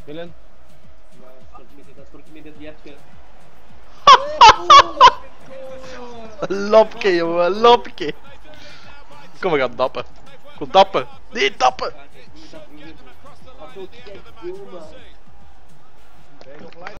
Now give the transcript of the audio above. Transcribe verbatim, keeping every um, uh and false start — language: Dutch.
Willen? Dat soort midden die heb je. Lopke, jongen, lopke. Kom, we gaan dappen. Kom dappen. Niet dappen. Wat ook echt veel, man.